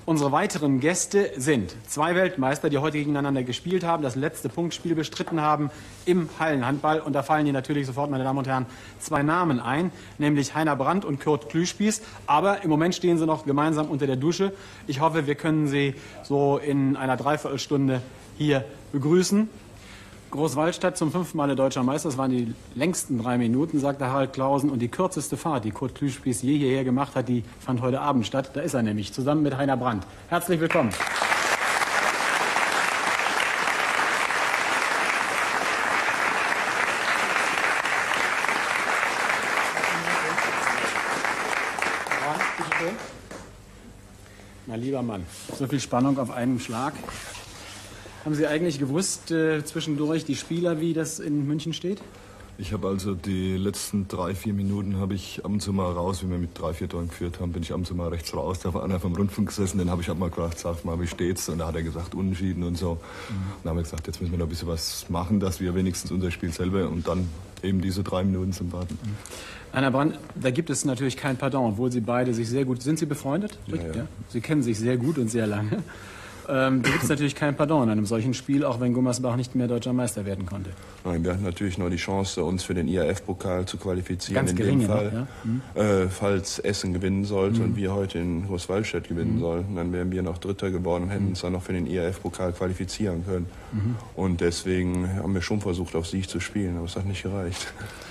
Unsere weiteren Gäste sind zwei Weltmeister, die heute gegeneinander gespielt haben, das letzte Punktspiel bestritten haben im Hallenhandball. Und da fallen Ihnen natürlich sofort, meine Damen und Herren, zwei Namen ein, nämlich Heiner Brandt und Kurt Klüspieß. Aber im Moment stehen sie noch gemeinsam unter der Dusche. Ich hoffe, wir können sie so in einer Dreiviertelstunde hier begrüßen. Großwallstadt zum 5. Male deutscher Meister. Das waren die längsten 3 Minuten, sagte Harald Clausen. Und die kürzeste Fahrt, die Kurt Klüspieß je hierher gemacht hat, die fand heute Abend statt. Da ist er nämlich, zusammen mit Heiner Brandt. Herzlich willkommen. Mein lieber Mann, so viel Spannung auf einem Schlag. Haben Sie eigentlich gewusst, zwischendurch die Spieler, wie das in München steht? Ich habe also die letzten 3-4 Minuten habe ich ab und zu mal raus, wie wir mit 3-4 Toren geführt haben, bin ich ab und zu mal rechts raus. Da war einer vom Rundfunk gesessen, den habe ich mal gefragt, sag mal, wie steht's? Und da hat er gesagt, unentschieden und so. Und dann haben wir gesagt, jetzt müssen wir noch ein bisschen was machen, dass wir wenigstens unser Spiel selber und dann eben diese 3 Minuten zum Warten. Heiner Brandt, da gibt es natürlich kein Pardon, obwohl Sie beide sich sehr gut... Sind Sie befreundet? Ja, ja. Ja? Sie kennen sich sehr gut und sehr lange. Da gibt es natürlich kein Pardon in einem solchen Spiel, auch wenn Gummersbach nicht mehr deutscher Meister werden konnte. Nein, wir hatten natürlich noch die Chance, uns für den IAF-Pokal zu qualifizieren. Ganz gering, in dem Fall, noch, ja? Falls Essen gewinnen sollte und wir heute in Großwallstadt gewinnen sollten, dann wären wir noch Dritter geworden und hätten uns dann noch für den IAF-Pokal qualifizieren können. Und deswegen haben wir schon versucht, auf Sieg zu spielen, aber es hat nicht gereicht.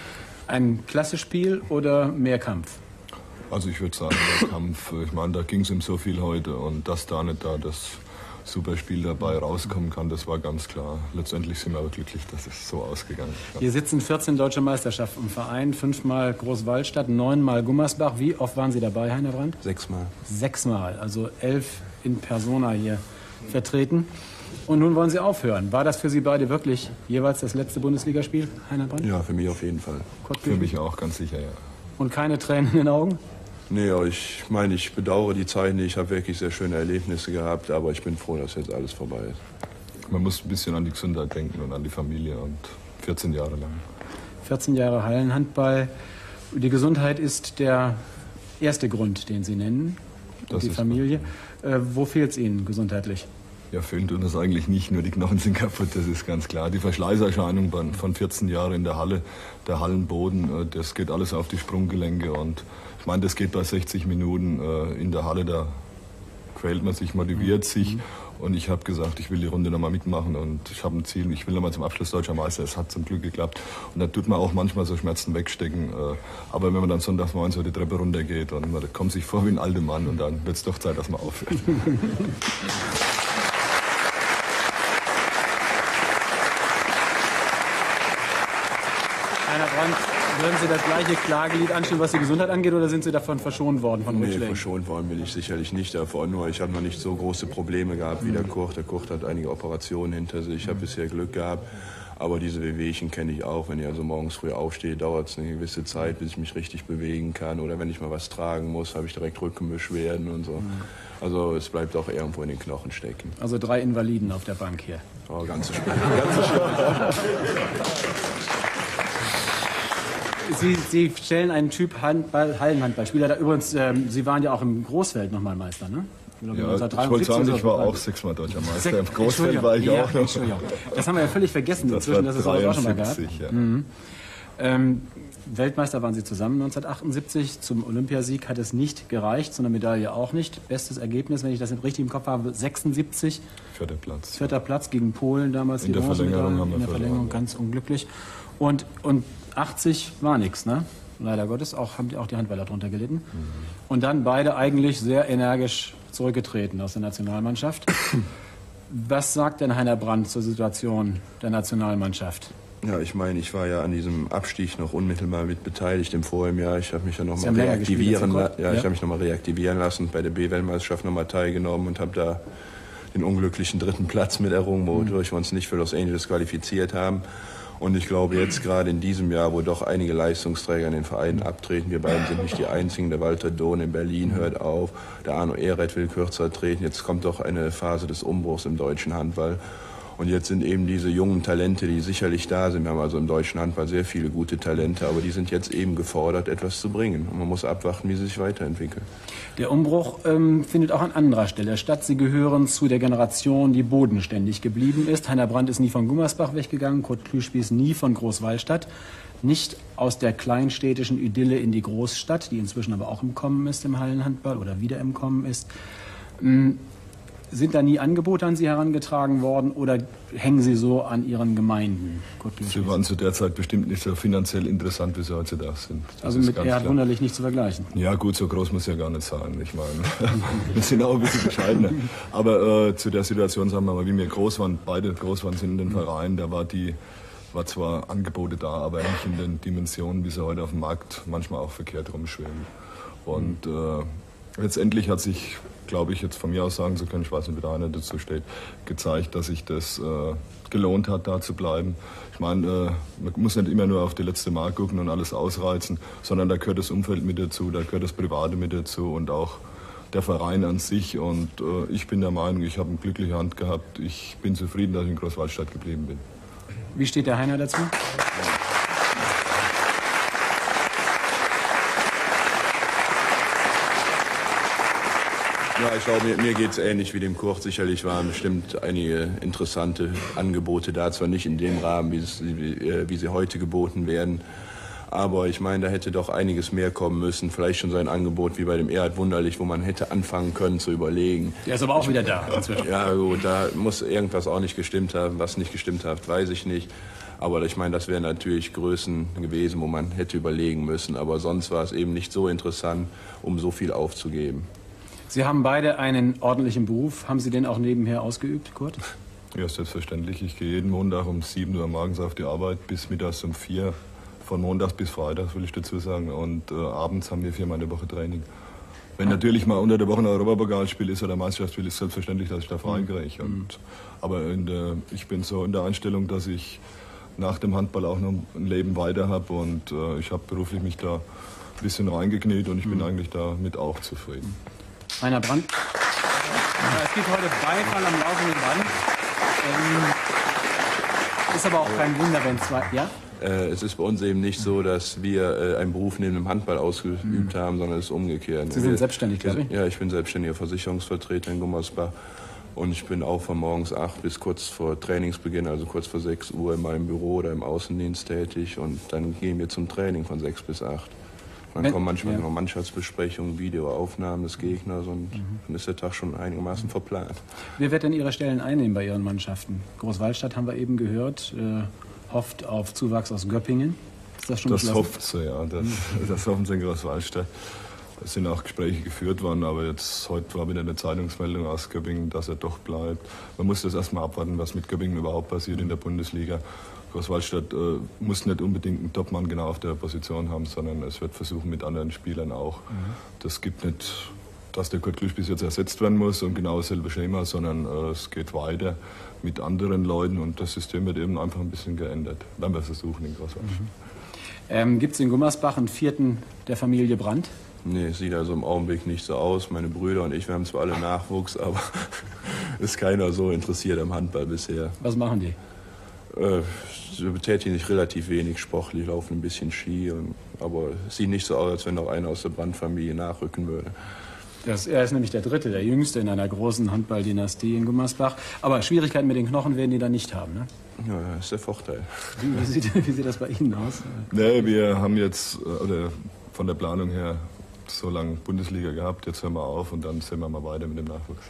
Ein klasse Spiel oder mehr Kampf? Also ich würde sagen, der Kampf, ich meine, da ging es um so viel heute und dass da nicht da das Superspiel dabei rauskommen kann, das war ganz klar. Letztendlich sind wir aber glücklich, dass es so ausgegangen ist. Hier sitzen 14 deutsche Meisterschaften im Verein, 5-mal Großwallstadt, 9-mal Gummersbach. Wie oft waren Sie dabei, Heiner Brandt? 6-mal. 6-mal, also 11 in Persona hier vertreten. Und nun wollen Sie aufhören. War das für Sie beide wirklich jeweils das letzte Bundesligaspiel, Heiner Brandt? Ja, für mich auf jeden Fall. Für mich auch, ganz sicher, ja. Und keine Tränen in den Augen? Nee, aber ich meine, ich bedauere die Zeit nicht. Ich habe wirklich sehr schöne Erlebnisse gehabt, aber ich bin froh, dass jetzt alles vorbei ist. Man muss ein bisschen an die Gesundheit denken und an die Familie und 14 Jahre lang. 14 Jahre Hallenhandball. Die Gesundheit ist der erste Grund, den Sie nennen. Und die Familie. Wo fehlt es Ihnen gesundheitlich? Ja, fehlt uns eigentlich nicht, nur die Knochen sind kaputt, das ist ganz klar. Die Verschleißerscheinung von 14 Jahren in der Halle, der Hallenboden, das geht alles auf die Sprunggelenke und ich meine, das geht bei 60 Minuten in der Halle, da quält man sich, motiviert sich und ich habe gesagt, ich will die Runde nochmal mitmachen und ich habe ein Ziel, ich will nochmal zum Abschluss deutscher Meister, es hat zum Glück geklappt und da tut man auch manchmal so Schmerzen wegstecken, aber wenn man dann sonntags morgens so die Treppe runtergeht und man kommt sich vor wie ein alter Mann und dann wird es doch Zeit, dass man aufhört. Heiner Brandt, würden Sie das gleiche Klagelied anstimmen, was die Gesundheit angeht, oder sind Sie davon verschont worden von Rückschlägen? Nee, verschont worden bin ich sicherlich nicht davon. Nur ich habe noch nicht so große Probleme gehabt wie der Kurt. Der Kurt hat einige Operationen hinter sich. Ich habe bisher Glück gehabt. Aber diese Wehwehchen kenne ich auch. Wenn ich also morgens früh aufstehe, dauert es eine gewisse Zeit, bis ich mich richtig bewegen kann. Oder wenn ich mal was tragen muss, habe ich direkt Rückenbeschwerden und so. Also es bleibt auch irgendwo in den Knochen stecken. Also 3 Invaliden auf der Bank hier. Oh, ganz so schlimm. Ganz so schlimm. Sie stellen einen Typ Hallenhandballspieler. Da übrigens, Sie waren ja auch im Großfeld nochmal Meister, ne? Ja, ich wollte sagen, ich war auch 6-mal deutscher Meister. Im Großfeld war ich auch noch. Entschuldigung. Das haben wir ja völlig vergessen inzwischen, dass es das auch schon mal gab. Ja. Weltmeister waren Sie zusammen 1978. Zum Olympiasieg hat es nicht gereicht, zu einer Medaille auch nicht. Bestes Ergebnis, wenn ich das richtig im Kopf habe, 76. 4. Platz. 4. Platz gegen Polen damals. In der Verlängerung haben wir in der Verlängerung ganz unglücklich. Und 80 war nichts, ne? Leider Gottes, haben auch die Handballer drunter gelitten. Und dann beide eigentlich sehr energisch zurückgetreten aus der Nationalmannschaft. Was sagt denn Heiner Brandt zur Situation der Nationalmannschaft? Ja, ich meine, ich war ja an diesem Abstieg noch unmittelbar mit beteiligt im vorigen Jahr. Ich habe mich ja nochmal reaktivieren lassen, bei der B-Weltmeisterschaft nochmal teilgenommen und habe da den unglücklichen 3. Platz mit errungen, wodurch wir uns nicht für Los Angeles qualifiziert haben. Und ich glaube jetzt gerade in diesem Jahr, wo doch einige Leistungsträger in den Vereinen abtreten, wir beiden sind nicht die Einzigen, der Walter Dohn in Berlin hört auf, der Arno Ehret will kürzer treten, jetzt kommt doch eine Phase des Umbruchs im deutschen Handball. Und jetzt sind eben diese jungen Talente, die sicherlich da sind. Wir haben also im deutschen Handball sehr viele gute Talente, aber die sind jetzt eben gefordert, etwas zu bringen. Und man muss abwarten, wie sie sich weiterentwickeln. Der Umbruch findet auch an anderer Stelle statt. Sie gehören zu der Generation, die bodenständig geblieben ist. Heiner Brandt ist nie von Gummersbach weggegangen, Kurt Klüspieß nie von Großwallstadt. Nicht aus der kleinstädtischen Idylle in die Großstadt, die inzwischen aber auch im Kommen ist im Hallenhandball oder wieder im Kommen ist. Sind da nie Angebote an Sie herangetragen worden oder hängen Sie so an Ihren Gemeinden? Sie waren zu der Zeit bestimmt nicht so finanziell interessant, wie Sie heute da sind. Das also mit Erhard Wunderlich nicht zu vergleichen? Ja gut, so groß muss ja gar nicht sein. Ich meine, wir sind auch ein bisschen bescheidener. Aber zu der Situation, sagen wir mal, wie wir groß waren, beide groß waren, sind in den Vereinen, da war zwar Angebote da, aber nicht in den Dimensionen, wie sie heute auf dem Markt manchmal auch verkehrt rumschwimmen. Und letztendlich hat sich, glaube ich, jetzt von mir aus sagen zu können, ich weiß nicht, wie der einer dazu steht, gezeigt, dass sich das gelohnt hat, da zu bleiben. Ich meine, man muss nicht immer nur auf die letzte Mark gucken und alles ausreizen, sondern da gehört das Umfeld mit dazu, da gehört das Private mit dazu und auch der Verein an sich. Und ich bin der Meinung, ich habe eine glückliche Hand gehabt. Ich bin zufrieden, dass ich in Großwallstadt geblieben bin. Wie steht der Heiner dazu? Ja, ich glaube, mir geht es ähnlich wie dem Kurt. Sicherlich waren bestimmt einige interessante Angebote da, zwar nicht in dem Rahmen, wie sie heute geboten werden. Aber ich meine, da hätte doch einiges mehr kommen müssen. Vielleicht schon so ein Angebot wie bei dem Erhard Wunderlich, wo man hätte anfangen können zu überlegen. Der ist aber auch wieder da inzwischen. Ja gut, da muss irgendwas auch nicht gestimmt haben. Was nicht gestimmt hat, weiß ich nicht. Aber ich meine, das wären natürlich Größen gewesen, wo man hätte überlegen müssen. Aber sonst war es eben nicht so interessant, um so viel aufzugeben. Sie haben beide einen ordentlichen Beruf. Haben Sie den auch nebenher ausgeübt, Kurt? Ja, selbstverständlich. Ich gehe jeden Montag um 7 Uhr morgens auf die Arbeit bis mittags um 4 Uhr. Von Montags bis Freitags, will ich dazu sagen. Und abends haben wir 4-mal in der Woche Training. Wenn natürlich mal unter der Woche ein Europapokalspiel ist oder Meisterschaftsspiel, ist selbstverständlich, dass ich da frei kriege. Aber ich bin so in der Einstellung, dass ich nach dem Handball auch noch ein Leben weiter habe. Und ich habe beruflich mich da ein bisschen reingekniet und ich bin eigentlich damit auch zufrieden. Heiner Brandt. Es gibt heute Beifall am laufenden Band. Ist aber auch kein Wunder, wenn zwei... Ja? Es ist bei uns eben nicht so, dass wir einen Beruf neben dem Handball ausgeübt haben, sondern es ist umgekehrt. Sie sind selbstständig, glaube ich? Ja, ich bin selbstständiger Versicherungsvertreter in Gummersbach. Und ich bin auch von morgens 8 bis kurz vor Trainingsbeginn, also kurz vor 6 Uhr in meinem Büro oder im Außendienst tätig. Und dann gehen wir zum Training von 6 bis 8. Dann kommen manchmal noch Mannschaftsbesprechungen, Videoaufnahmen des Gegners und dann ist der Tag schon einigermaßen verplant. Wer wird denn Ihre Stellen einnehmen bei Ihren Mannschaften? Großwallstadt haben wir eben gehört, hofft auf Zuwachs aus Göppingen. Ist das schon beschlossen? Das hofft sie, ja. Das hoffen sie in Großwallstadt. Es sind auch Gespräche geführt worden, aber jetzt heute war wieder eine Zeitungsmeldung aus Göppingen, dass er doch bleibt. Man muss das erstmal abwarten, was mit Göppingen überhaupt passiert in der Bundesliga. Großwallstadt muss nicht unbedingt einen Topmann genau auf der Position haben, sondern es wird versuchen mit anderen Spielern auch. Das gibt nicht, dass der Kurt Klüspieß jetzt ersetzt werden muss und genau dasselbe Schema, sondern es geht weiter mit anderen Leuten und das System wird eben einfach ein bisschen geändert. Werden wir versuchen in Großwallstadt. Gibt es in Gummersbach einen vierten der Familie Brandt? Nee, es sieht also im Augenblick nicht so aus. Meine Brüder und ich, wir haben zwar alle Nachwuchs, aber ist keiner so interessiert am Handball bisher. Was machen die? Sie betätigen sich relativ wenig sportlich, laufen ein bisschen Ski, aber es sieht nicht so aus, als wenn noch einer aus der Brandt-Familie nachrücken würde. Er ist nämlich der Dritte, der Jüngste in einer großen Handballdynastie in Gummersbach. Aber Schwierigkeiten mit den Knochen werden die da nicht haben, ne? Ja, das ist der Vorteil. Wie sieht das bei Ihnen aus? Nee, wir haben jetzt von der Planung her so lange Bundesliga gehabt, jetzt hören wir auf und dann sehen wir mal weiter mit dem Nachwuchs.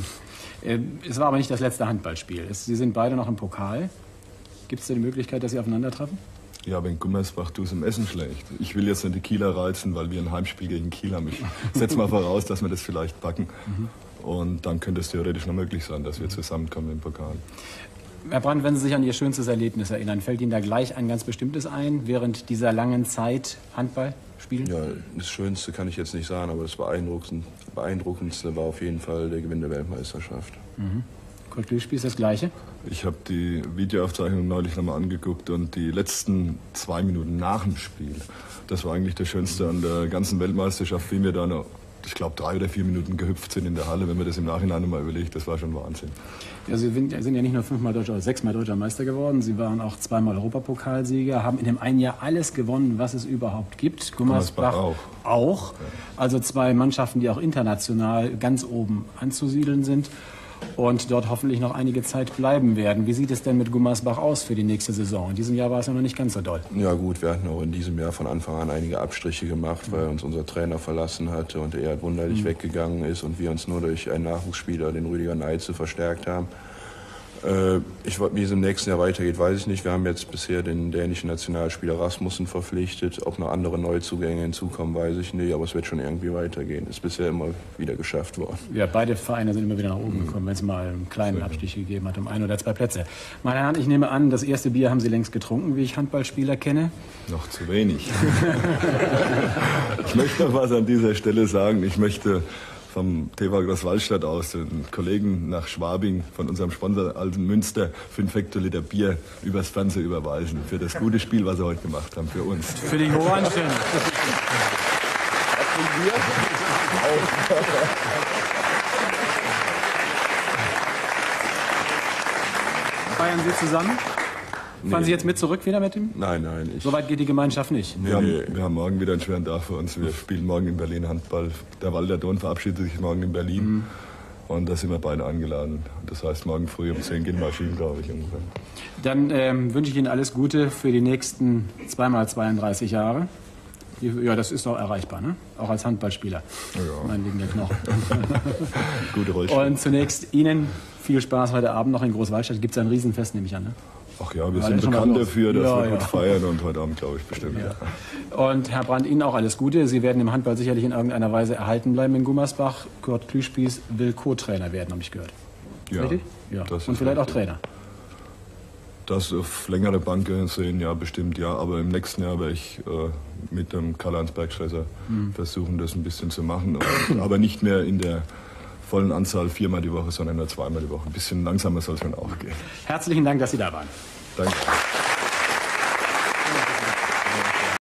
Es war aber nicht das letzte Handballspiel. Sie sind beide noch im Pokal. Gibt es da die Möglichkeit, dass Sie aufeinandertreffen? Ja, aber in Gummersbach tut es im Essen schlecht. Ich will jetzt nicht die Kieler reizen, weil wir ein Heimspiel gegen Kiel haben. Ich setze mal voraus, dass wir das vielleicht packen. Und dann könnte es theoretisch noch möglich sein, dass wir zusammenkommen im Pokal. Herr Brandt, wenn Sie sich an Ihr schönstes Erlebnis erinnern, fällt Ihnen da gleich ein ganz bestimmtes ein, während dieser langen Zeit Handball spielen? Ja, das Schönste kann ich jetzt nicht sagen, aber das Beeindruckendste war auf jeden Fall der Gewinn der Weltmeisterschaft. Kurt Klüspieß das Gleiche? Ich habe die Videoaufzeichnung neulich nochmal angeguckt und die letzten 2 Minuten nach dem Spiel, das war eigentlich das Schönste an der ganzen Weltmeisterschaft, wie wir da noch ich glaube, 3 oder 4 Minuten gehüpft sind in der Halle. Wenn man das im Nachhinein nochmal überlegt, das war schon Wahnsinn. Ja, Sie sind ja nicht nur 5-mal Deutscher oder 6-mal Deutscher Meister geworden, Sie waren auch 2-mal Europapokalsieger, haben in dem einen Jahr alles gewonnen, was es überhaupt gibt. Gummersbach auch. Also 2 Mannschaften, die auch international ganz oben anzusiedeln sind und dort hoffentlich noch einige Zeit bleiben werden. Wie sieht es denn mit Gummersbach aus für die nächste Saison? In diesem Jahr war es ja noch nicht ganz so doll. Ja gut, wir hatten auch in diesem Jahr von Anfang an einige Abstriche gemacht, weil uns unser Trainer verlassen hatte und er wunderlich weggegangen ist und wir uns nur durch einen Nachwuchsspieler, den Rüdiger Neitze, verstärkt haben. Wie es im nächsten Jahr weitergeht, weiß ich nicht. Wir haben jetzt bisher den dänischen Nationalspieler Rasmussen verpflichtet. Ob noch andere Neuzugänge hinzukommen, weiß ich nicht. Aber es wird schon irgendwie weitergehen. Ist bisher immer wieder geschafft worden. Ja, beide Vereine sind immer wieder nach oben gekommen, wenn es mal einen kleinen Abstich gegeben hat, um 1 oder 2 Plätze. Meine Herren, ich nehme an, das erste Bier haben Sie längst getrunken, wie ich Handballspieler kenne. Noch zu wenig. Ich möchte noch was an dieser Stelle sagen. Ich möchte vom TV Großwallstadt aus den Kollegen nach Schwabing von unserem Sponsor Alten Münster 5 Hektoliter Bier übers Fernsehen überweisen für das gute Spiel, was sie heute gemacht haben für uns. Für die Orangen. Feiern Sie zusammen? Fahren Sie jetzt mit zurück wieder mit ihm? Nein. Soweit geht die Gemeinschaft nicht. Wir haben morgen wieder einen schweren Tag für uns. Wir spielen morgen in Berlin Handball. Der Walter Dohn verabschiedet sich morgen in Berlin. Und da sind wir beide eingeladen. Das heißt, morgen früh um 10 gehen wir schieben, glaube ich. Ungefähr. Dann wünsche ich Ihnen alles Gute für die nächsten 2x32 Jahre. Ja, das ist doch erreichbar, ne? Auch als Handballspieler. Ja. Mein liebender Knochen. Gute Rollstuhl. Und zunächst Ihnen viel Spaß heute Abend noch in Großwallstadt. Gibt es ein Riesenfest, nehme ich an, ne? Ach ja, wir sind bekannt dafür, dass wir gut feiern und heute Abend, glaube ich, bestimmt. Ja. Und Herr Brandt, Ihnen auch alles Gute. Sie werden im Handball sicherlich in irgendeiner Weise erhalten bleiben in Gummersbach. Kurt Klüspieß will Co-Trainer werden, habe ich gehört. Ja, richtig? Ja. Und vielleicht auch Trainer. Das auf längere Bank sehen, ja, bestimmt, ja. Aber im nächsten Jahr werde ich mit dem Karl-Heinz Bergstresser versuchen, das ein bisschen zu machen. Aber nicht mehr in der vollen Anzahl 4-mal die Woche, sondern nur 2-mal die Woche. Ein bisschen langsamer soll es dann auch gehen. Herzlichen Dank, dass Sie da waren. Danke.